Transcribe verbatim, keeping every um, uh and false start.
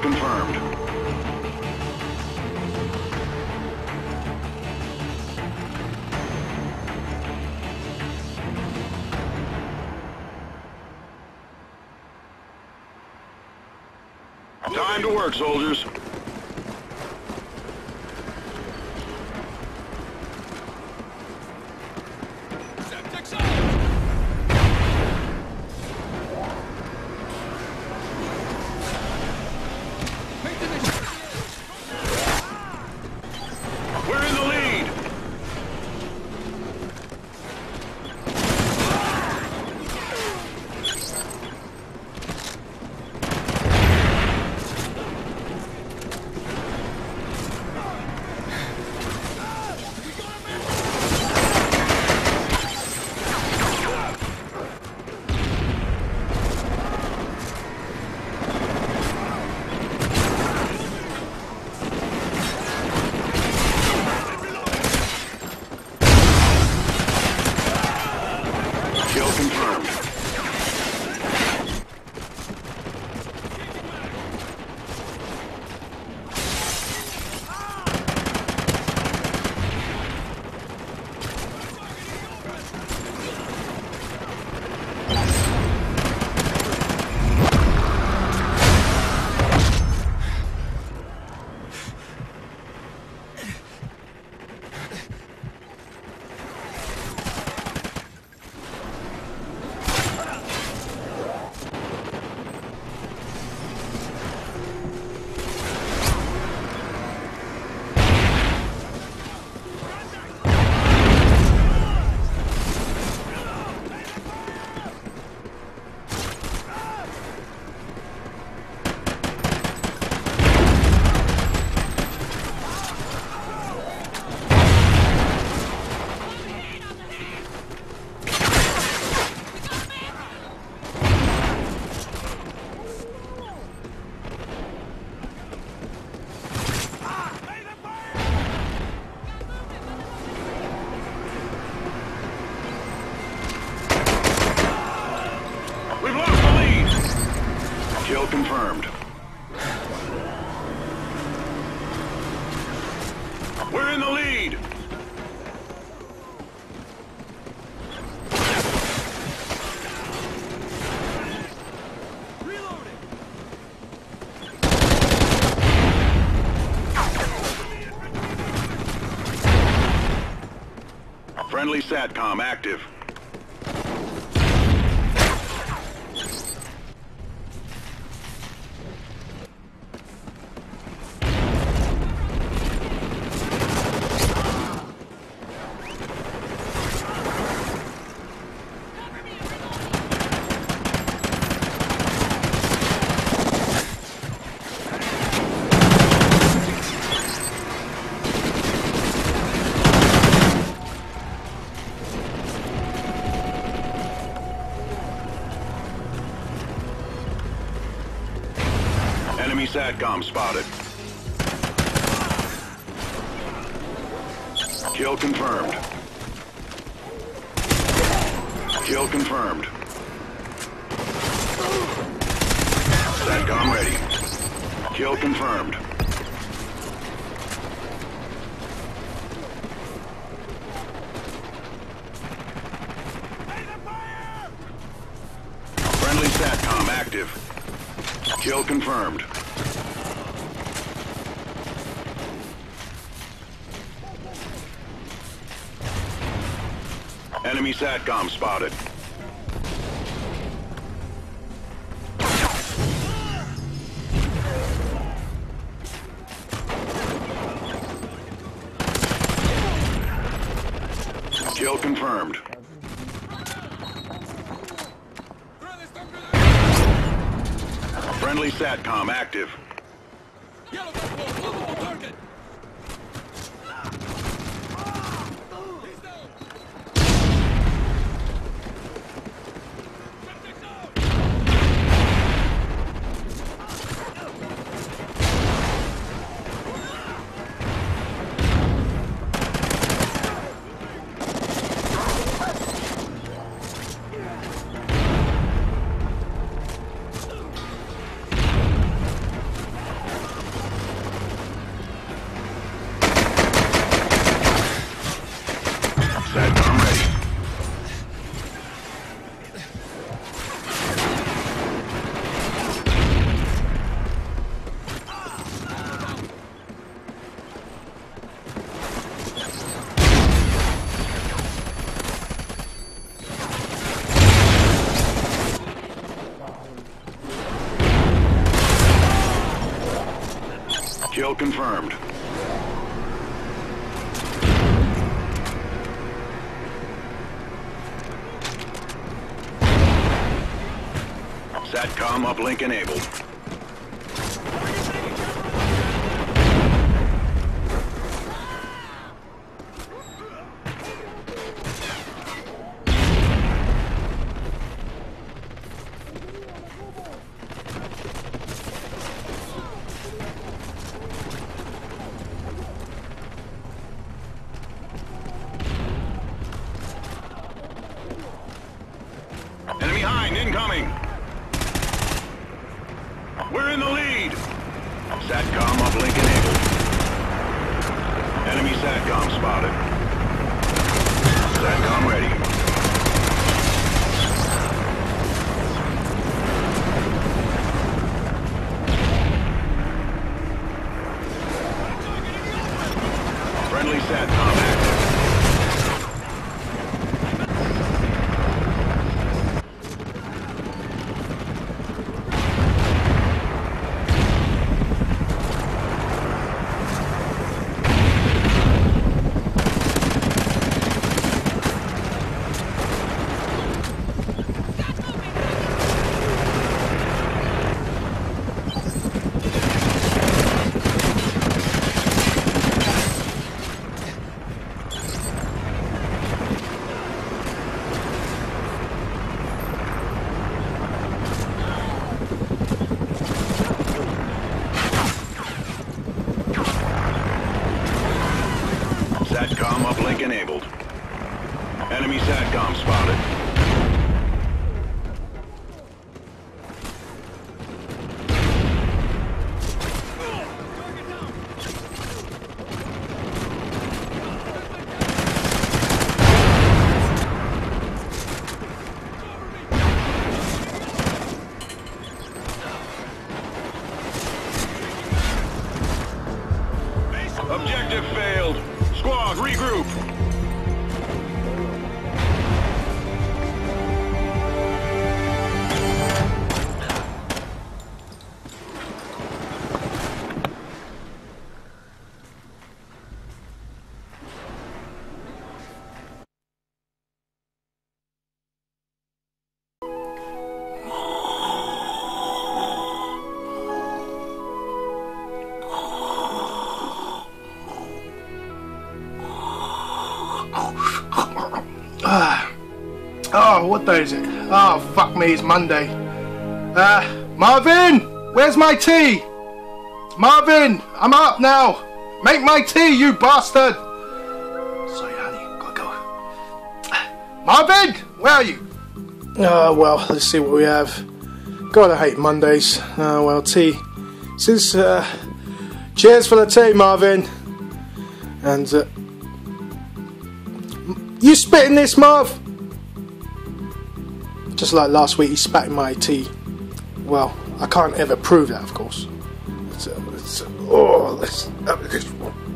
confirmed. Time to work, soldiers. We're in the lead. Kill confirmed. We've lost the lead. Kill confirmed. We're in the lead. Reloading. Friendly SATCOM active. Enemy SATCOM spotted. Kill confirmed. Kill confirmed. SATCOM ready. Kill confirmed. Friendly SATCOM active. Kill confirmed. Enemy SATCOM spotted. Kill confirmed. Friendly SATCOM active. Yellow gun post, multiple target. He's down. Subject's out. SATCOM ready. Kill confirmed. SATCOM uplink enabled. Enemy hind incoming. We're in the lead. SATCOM uplink enabled. Enemy SATCOM spotted. SATCOM ready. Friendly SATCOM active. SATCOM uplink enabled. Enemy SATCOM spotted. Objective failed. Squad, regroup. Oh, what day is it? Oh, fuck me, it's Monday. Uh, Marvin! Where's my tea? Marvin! I'm up now! Make my tea, you bastard! Sorry, honey, gotta go. Marvin! Where are you? Uh, well, let's see what we have. God, I hate Mondays. Uh, well, tea. Since, uh, cheers for the tea, Marvin. And, uh, you spit in this, Marv? Just like last week, he spat in my tea. Well, I can't ever prove that, of course. It's, uh, it's, uh, oh, let's have this one.